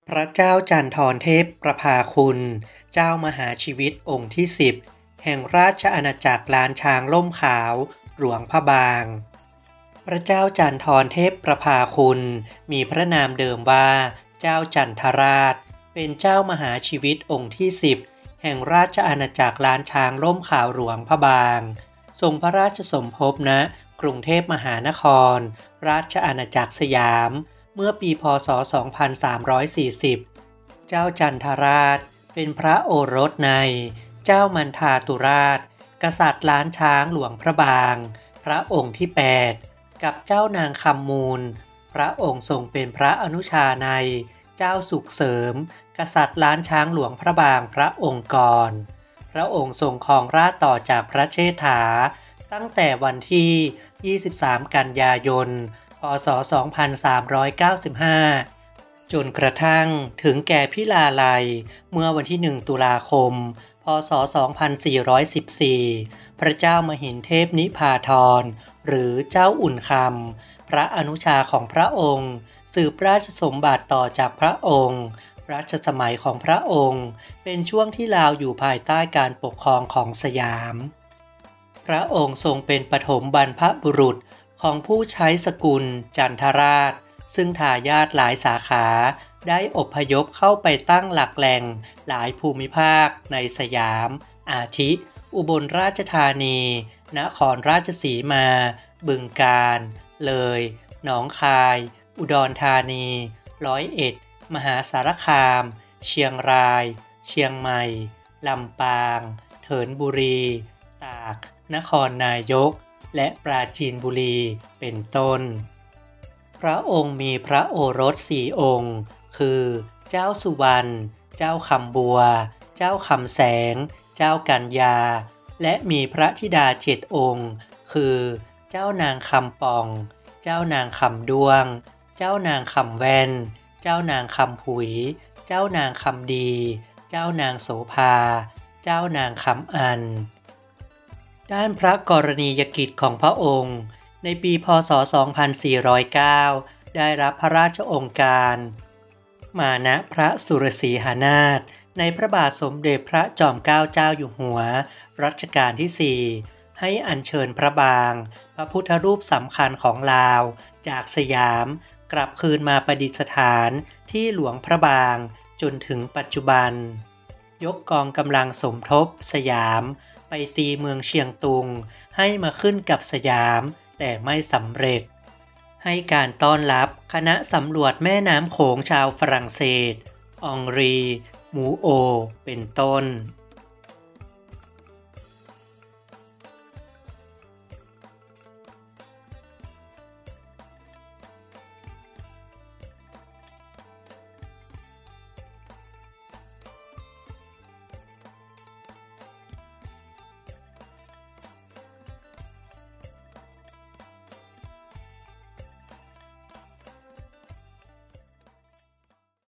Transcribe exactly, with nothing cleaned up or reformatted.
พระเจ้าจันทรเทพประภาคุณ เจ้ามหาชีวิตองค์ที่สิบแห่งราชอาณาจักรล้านช้างล่มขาวหลวงพระบาง พระเจ้าจันทรเทพประภาคุณมีพระนามเดิมว่าเจ้าจันทราชเป็นเจ้ามหาชีวิตองค์ที่สิบแห่งราชอาณาจักรล้านช้างล่มขาวหลวงพระบางทรงพระราชสมภพณกรุงเทพมหานครราชอาณาจักรสยามเมื่อปีพ.ศ. สองพันสามร้อยสี่สิบ เจ้าจันทราชเป็นพระโอรสในเจ้ามันทาตุราชกษัตริย์ล้านช้างหลวงพระบางพระองค์ที่แปดกับเจ้านางคำมูลพระองค์ทรงเป็นพระอนุชาในเจ้าสุขเสริมกษัตริย์ล้านช้างหลวงพระบางพระองค์ก่อนพระองค์ทรงครองราชย์ต่อจากพระเชษฐาตั้งแต่วันที่ยี่สิบสามกันยายนพ.ศ. สองพันสามร้อยเก้าสิบห้าจนกระทั่งถึงแก่พิลาลัยเมื่อวันที่หนึ่งตุลาคมพ.ศ. สองพันสี่ร้อยสิบสี่พระเจ้ามหินเทพนิพาธรหรือเจ้าอุ่นคำพระอนุชาของพระองค์สืบราชสมบัติต่อจากพระองค์รัชสมัยของพระองค์เป็นช่วงที่ลาวอยู่ภายใต้การปกครองของสยามพระองค์ทรงเป็นปฐมบรรพบุรุษของผู้ใช้สกุลจันทราชซึ่งทายาทหลายสาขาได้อพยพเข้าไปตั้งหลักแหล่งหลายภูมิภาคในสยามอาทิอุบลราชธานีนครราชสีมาบึงกาฬเลยหนองคายอุดรธานีร้อยเอ็ดมหาสารคามเชียงรายเชียงใหม่ลำปางเถินบุรีตากนครนายกและปราจีนบุรีเป็นต้นพระองค์มีพระโอรสสี่องค์คือเจ้าสุวรรณเจ้าคำบัวเจ้าคำแสงเจ้ากัญญาและมีพระธิดาเจ็ดองค์คือเจ้านางคำปองเจ้านางคำด้วงเจ้านางคำแว่นเจ้านางคำผุยเจ้านางคำดีเจ้านางโสภาเจ้านางคำอันด้านพระกรณียกิจของพระองค์ในปีพ.ศ. สองพันสี่ร้อยเก้าได้รับพระราชโองการมานะพระสุรสีหนาถในพระบาทสมเด็จพระจอมเกล้าเจ้าอยู่หัวรัชกาลที่สี่ให้อัญเชิญพระบางพระพุทธรูปสำคัญของลาวจากสยามกลับคืนมาประดิษฐานที่หลวงพระบางจนถึงปัจจุบันยกกองกำลังสมทบสยามไปตีเมืองเชียงตุงให้มาขึ้นกับสยามแต่ไม่สำเร็จให้การต้อนรับคณะสำรวจแม่น้ำโขงชาวฝรั่งเศสองรีมูโอเป็นต้น